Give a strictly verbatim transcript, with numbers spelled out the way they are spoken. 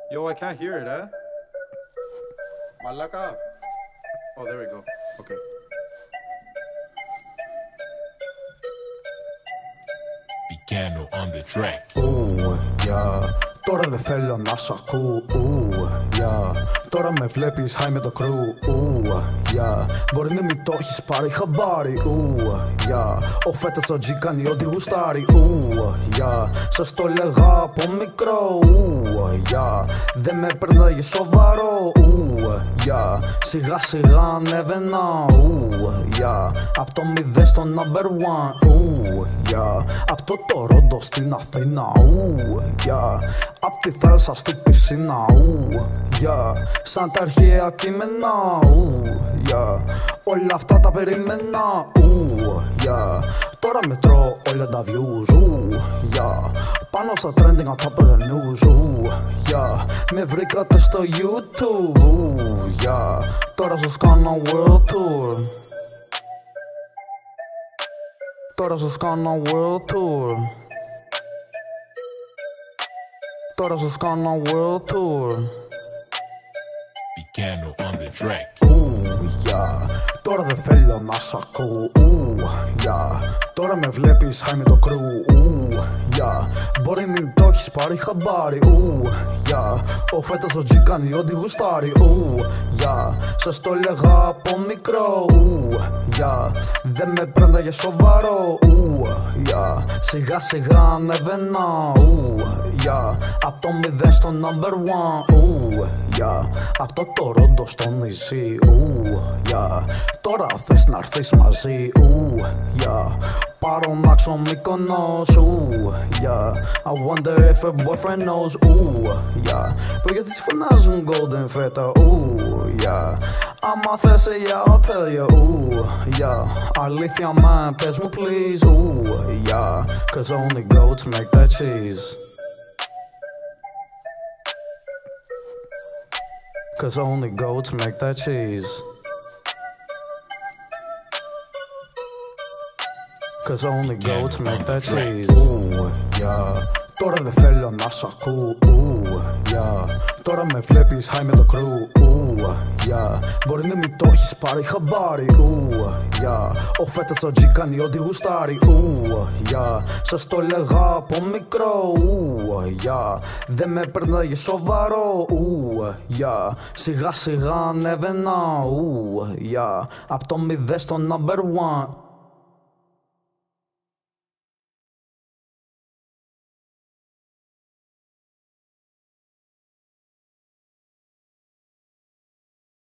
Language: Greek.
Yo, I can't hear it, eh? Malaka. Oh, there we go. Okay. Piano on the track. Ου, yeah. Τώρα δεν θέλω να σ' ακούω. Ου, yeah. Τώρα με βλέπεις high με το crew. Ου, yeah. Μπορεί να μην το έχεις πάρει χαμπάρι. Ου, yeah. Ο φέτος ο G κάνει ό,τι γουστάρει. Ου, yeah. Σας το λέγα από μικρό. Ου, yeah. Δεν με περνάει σοβαρό. Ου, yeah. Σιγά σιγά ανέβαινα. Ου, yeah. Απ' το μηδέν στο number one. Ου, yeah. Απ' το Τορόντο στην Αθήνα. Ου, yeah. Απ' τη θάλασσα στην πισίνα. Ου, yeah. Σαν τα αρχαία κείμενα. Ου, yeah. Όλα αυτά τα περίμενα. Ου, yeah. Τώρα μετρώ όλα τα views. Ου, yeah. Πάνω στα trending on top of the news. Ου, yeah. Με βρήκατε στο YouTube. Ου, yeah. Τώρα σας κάνω world tour. Τώρα σας κάνω world tour. Τώρα σας κάνω world tour. Piano on the track. Ου, yeah. Τώρα δεν θέλω να σ' ακούω. Ου, yeah. Τώρα με βλέπεις high με το crew. Ου, yeah. Μπορεί μην το έχεις πάρει χαμπάρι. Ου, yeah. Ο φέτος ο G κάνει ό,τι γουστάρει. Ου, yeah. Σας το λέγα από μικρό. Ου, yeah. Δεν με πρένταγε σοβαρό. Ου, yeah. Σιγά σιγά ανέβαινα. Ου, yeah. Απ' το μηδέν στο number one. Ου, yeah. Απ' το Τορόντο στο νησί. Ου, yeah. Τώρα θες να έρθεις μαζί. Ου, yeah. Πάρω να ξω Μύκονος. Ου, yeah. I wonder if her boyfriend knows. Ου, yeah. Πω γιατί σε φωνάζουν golden φέτα. Ου, yeah. Άμα θες yeah, I'll tell you. Ου, yeah. Αλήθεια man, πες μου please. Ου, yeah. Cause only goats make that cheese. Cause only goats make that cheese. Cause only goats make that cheese. Ου, yeah. Τώρα δεν θέλω να σ' ακούω. Ου, yeah. Τώρα με βλέπεις high με το crew. Ου, yeah. Μπορεί να μην το έχεις πάρει χαμπάρι. Ου, yeah. Ο φέτος ο G κάνει ό,τι γουστάρει. Ου, yeah. Σας το λέγα από μικρό. Ου, yeah. Δεν με περνάει σοβαρό. Ου, yeah. Σιγά σιγά ανέβαινα. Ου, yeah. Απ' το μηδέν στο number one.